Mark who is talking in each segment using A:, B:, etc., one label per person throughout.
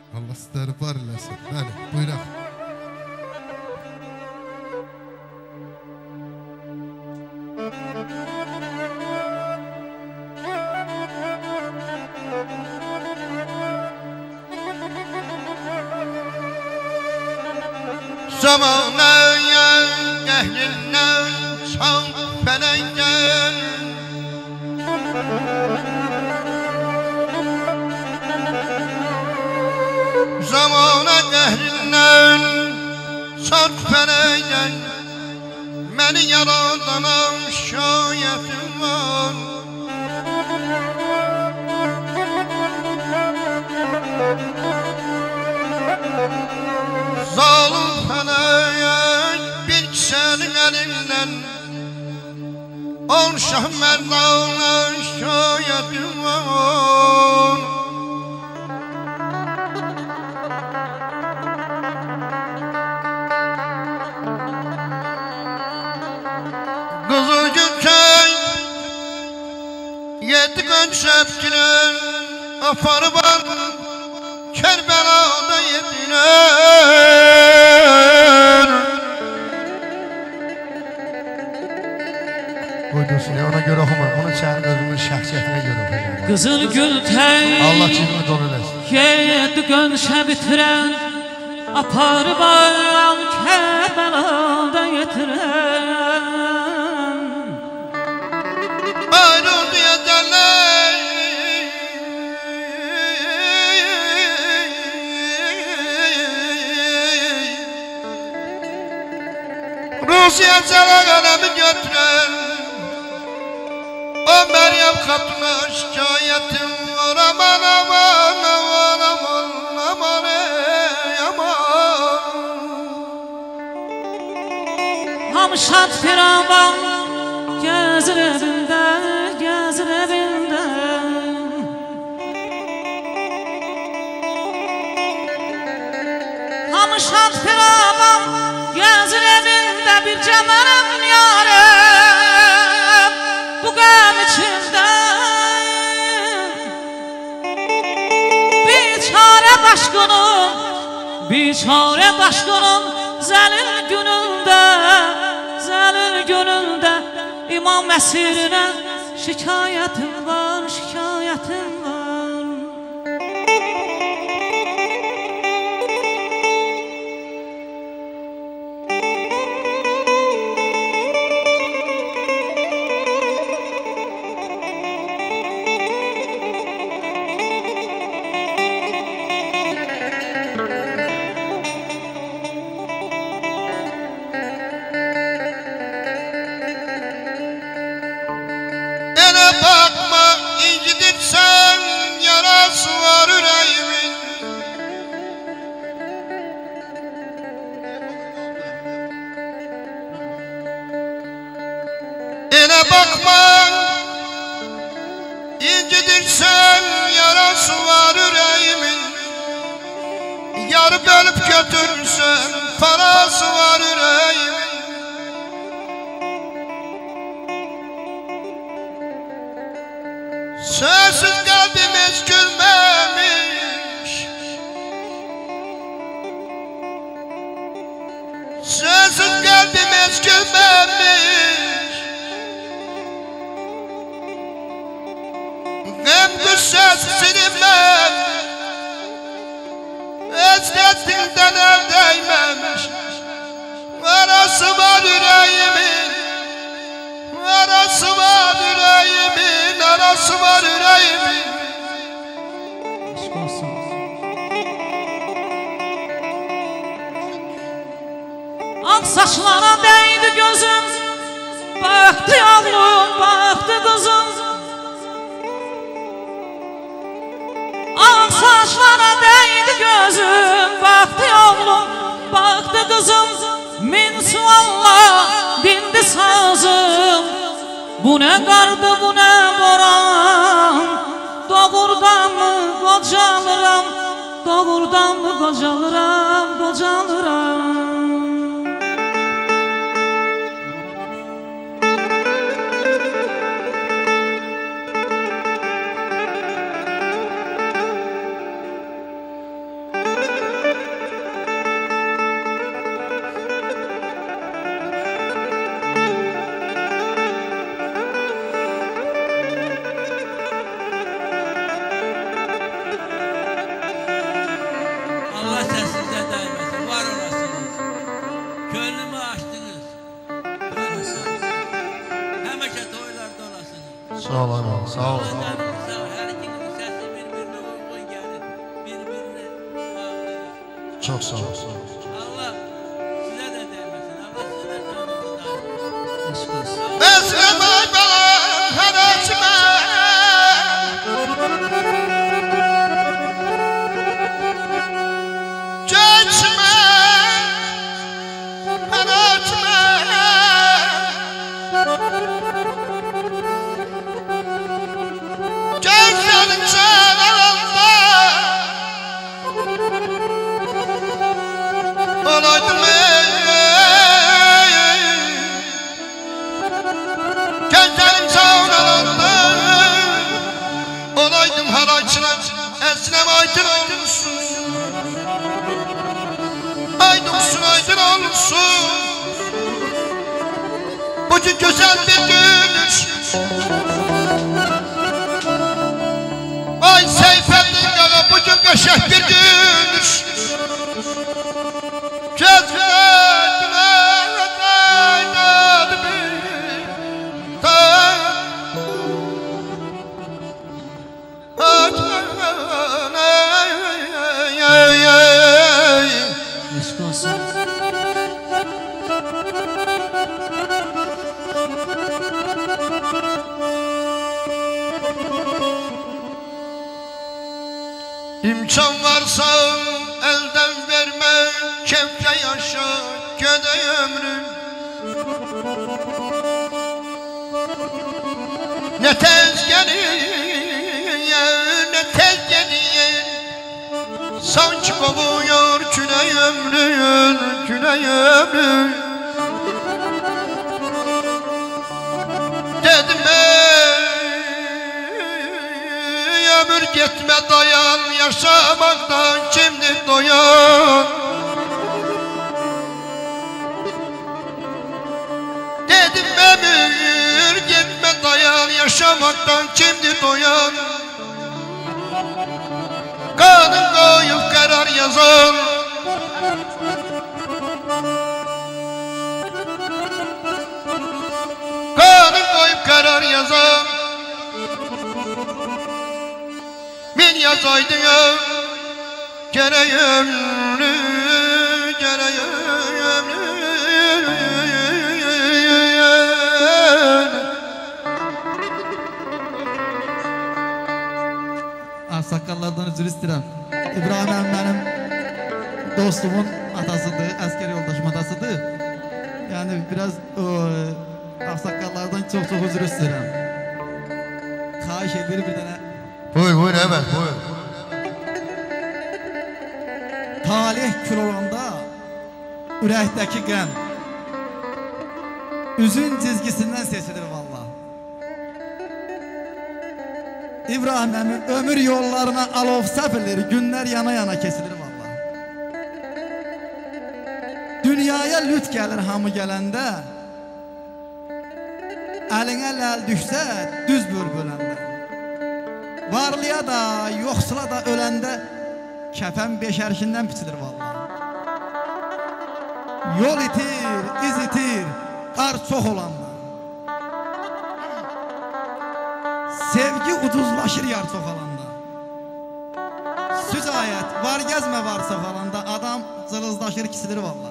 A: Allah sizləri var eləsin. Bəli, buyuraq.
B: Zamanaya ehlindən çok fələkdən Zamana ehlindən çok fələkdən Məni yaradana şayetim var Zalim fələk bir kisənin əlindən On şah mərdana şayetim var Kızıl gülkey Yedi gün şəpkinin Aparı var Kerbela'da yediler
C: Koydursun ya ona göre okumam. Bunu senin özümün şahsiyetine göre okuyacağım.
D: Kızıl gül tey
C: Allah cibini dolu eləsin.
D: Yedi gün şəbitiren Aparı bayram Kerbela'da yetiren
B: Ayrıldı ederler Rusya sana kalemi götüren O Meryem Hatun'a şikayetim var Aman aman aman aman aman aman
D: Hamşat firavan Gezir evinde Gezir evinde Hamşat firavan Gezir evinde bir cemalem yarım Bu gam içinde Biçare başkanım Zəlil günündə İmam əsirine şikayetim var Şikayetim var
B: Bakma incidirsen yarası var yüreğimin Ele bakma incidirsen yarası var yüreğimin Yarı bölüp götürürsen parası var yüreğimin Sözsüz kalbim hiç gülmemiş Sözsüz kalbim hiç gülmemiş Hem güçsüz silinmem Ezletinden el değmemiş Arası var yüreğimin Arası var yüreğimin Arası var yüreğimin
D: Aşk olsun Ak saçlara değdi gözüm Baktı oğlum baktı kızım Ak saçlara değdi gözüm Baktı oğlum baktı kızım Min suallah dindi sazım Bu ne qardı bu ne boran Doğurdan mı qocalıram Doğurdan mı qocalıram Qocalıram
C: Sağ ol ana, sağ ol.
E: Her ikinin sesi birbirine uygun gelir. Birbirine bağlıyor.
C: Çok sağ ol.
E: Allah size de değmesin. Allah size de canınızı
D: Eşk olsun.
B: Esreme balam haraçme Geçme haraçme Gözlerin çağrılanda Olaydım Gözlerim çağrılanda Olaydım haraçına Esnem aydın olmuşsun Aydınsun aydın olmuşsun Bugün güzel bir günmüş Ay Seyfettin Gala bugün kaşık bir günmüş Cezbetme
D: Eşk olsun.
B: İmkan varsa elden verme Kevde yaşa göde ömrüm Ne tez gelir ne tez gelir Sanki kovuyor küley ömrün küley ömrün Dedim ömür gitme dayan Yaşamaktan kimdir doyan Dedim ömür gitme dayan Yaşamaktan kimdir doyan Kanın koyup karar yazan Kanın koyup karar yazan Min yazaydı ya Gerek ömrü Gerek ömrü
F: Sakallardan özür istedim. İbrahim hem benim dostumun atasıdır, asker yoldaşım atasıdır. Yani biraz aksakallardan çok özür istedim. Kaş bir tane.
C: Buyur evet buyur.
F: Talih kül olanda ürəkdəki qəm üzün çizgisindən seçilir valla. İbrahim əmin ömür yollarına alov səpilir, günlər yana yana kesilir valla. Dünyaya lüt gəlir hamı gələndə, əlinə ləl düşsə düz bölbələndə. Varlıya da, yoxsula da öləndə kəfən beşərkindən biçilir valla. Yol itir, iz itir, qar çox olanda. Sevgi ucuzlaşır yar çox alanda. Sücayət, var gəzmə var çox alanda. Adam cılızlaşır, kisilir valla.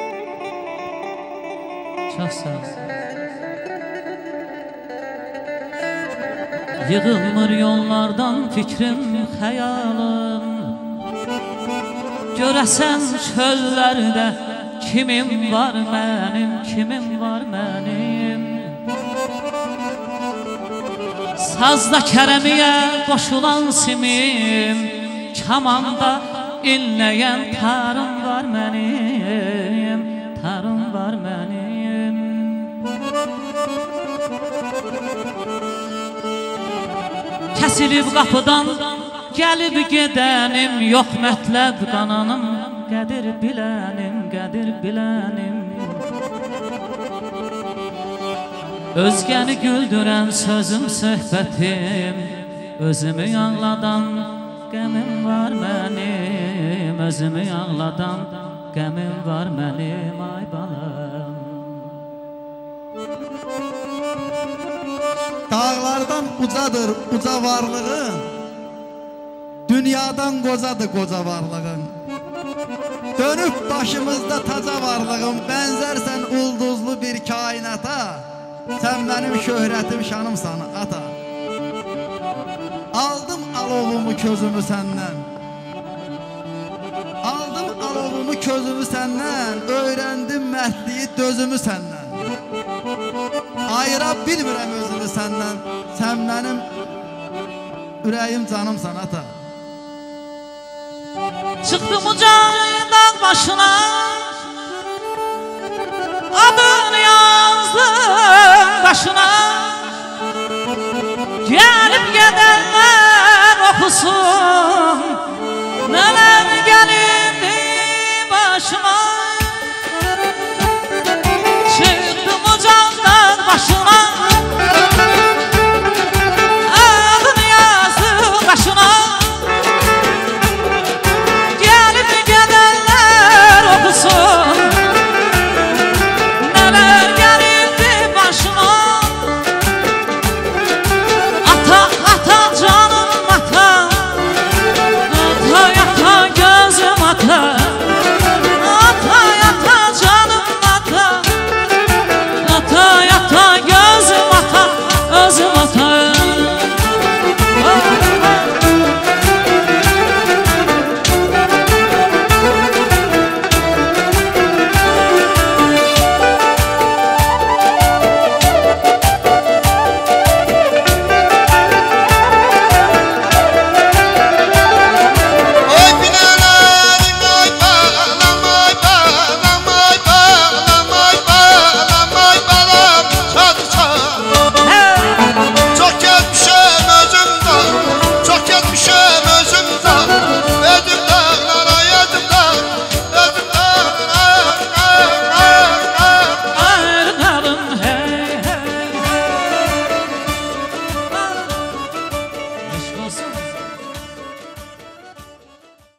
D: Çok sağ ol. Yığılmır yollardan fikrim, xəyalım. Görəsən çöllərdə kimim var mənim, kimim var mənim. Sazda kərəmiyə qoşulan simim, kamanda inləyən tarım var mənim, tarım var mənim. Kəsilib qapıdan gəlib gedənim, yox mətləb qananım, qədir bilənim, qədir bilənim. Özgəni güldürən sözüm, söhbətim, özümü ağladan qəmim var mənim, özümü ağladan qəmim var mənim, ay balam.
F: Dağlardan ucadır uca varlığın, dünyadan qocadır qoca varlığın. Dönüp başımızda taca varlığın, benzersen ulduzlu bir kainata. Sen benim şöhretim şanımsan ata. Aldım alovumu közümü senden, aldım alovumu közümü senden, öğrendim mertliği dözümü senden. Ayıra bilmirəm özümü senden, sen benim ürəyim canımsan ata.
D: Çıktım uca dağ başına,